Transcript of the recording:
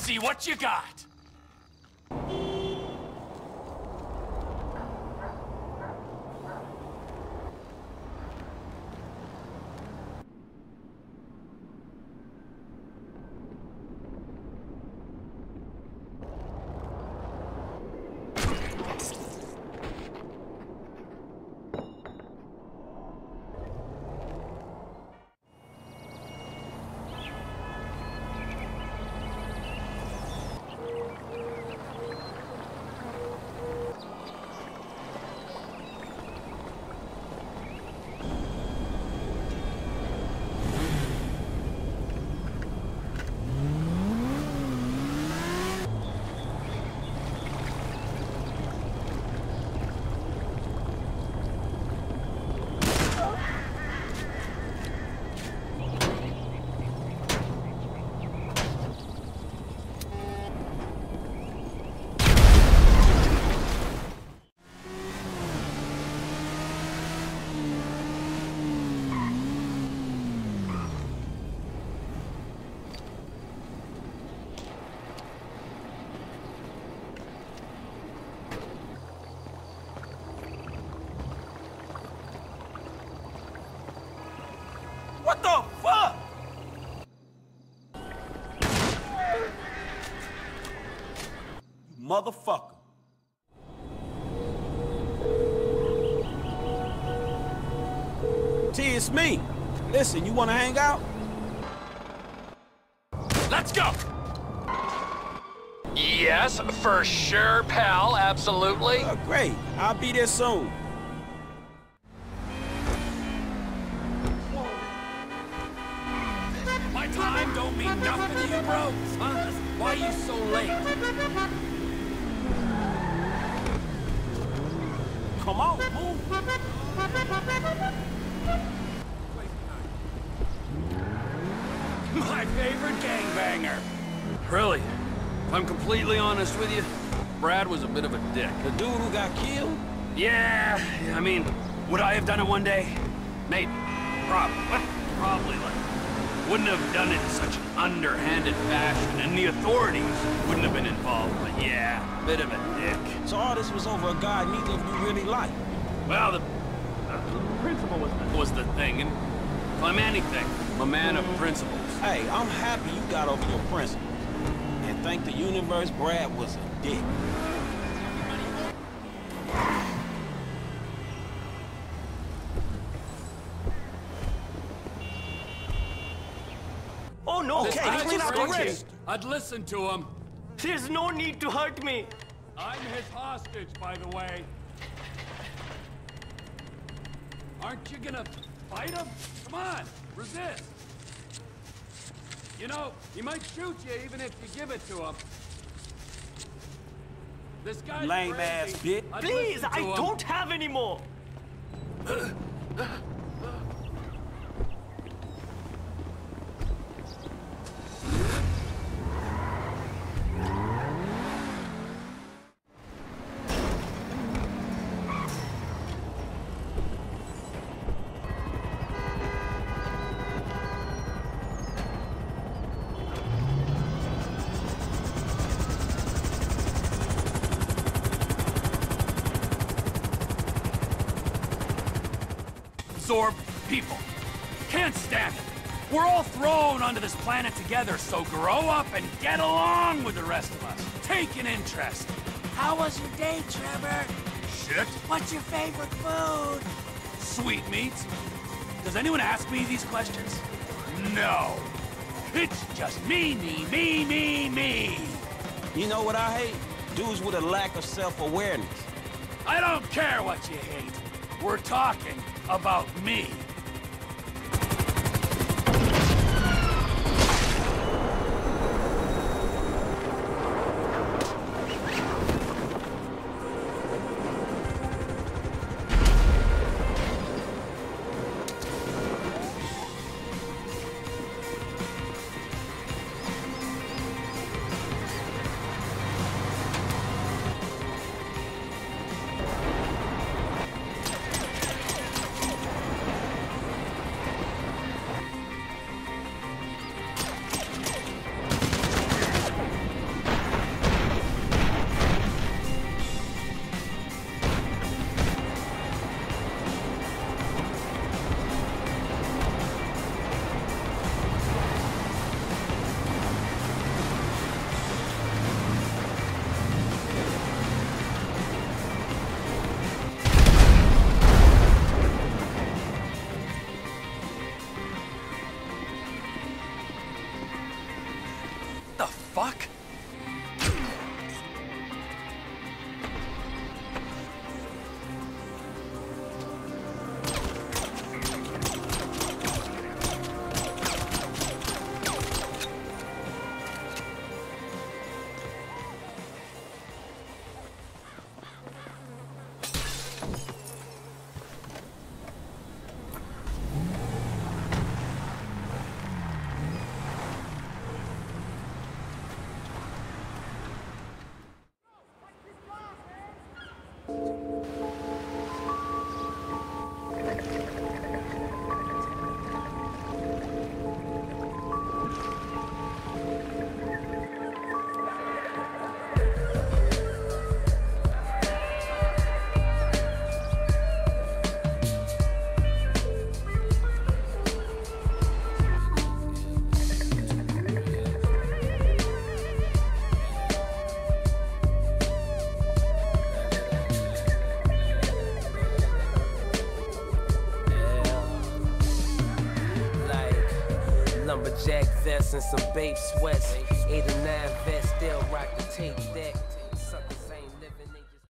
see what you got. What the fuck? You motherfucker. T, it's me. Listen, you wanna hang out? Let's go! Yes, for sure, pal. Absolutely. Great. I'll be there soon. My time don't mean nothing to you, bro? Huh? Why are you so late? Come on, move. My favorite gangbanger. Really? If I'm completely honest with you, Brad was a bit of a dick. The dude who got killed? Yeah, I mean, would I have done it one day? Maybe. Probably, like, wouldn't have done it in such an underhanded fashion, and the authorities wouldn't have been involved, but yeah, bit of a dick. So all this was over a guy neither of you really liked? Well, the principle was the thing, and if I'm anything, I'm a man of principles. Hey, I'm happy you got over your principles. And thank the universe Brad was a dick. Oh no! Okay, clean out the rest. I'd listen to him. There's no need to hurt me. I'm his hostage, by the way. Aren't you gonna fight him? Come on, resist. You know, he might shoot you even if you give it to him. This guy's lame ass bitch. Please, I don't have any more. Absorb people. Can't stand it. We're all thrown onto this planet together, so grow up and get along with the rest of us. Take an interest. How was your day, Trevor? Shit. What's your favorite food? Sweetmeats. Does anyone ask me these questions? No. It's just me. You know what I hate? Dudes with a lack of self-awareness. I don't care what you hate. We're talking about me. fuck? Lumberjack vest and some babe sweats. 8 or 9 vests, still rock the tape deck.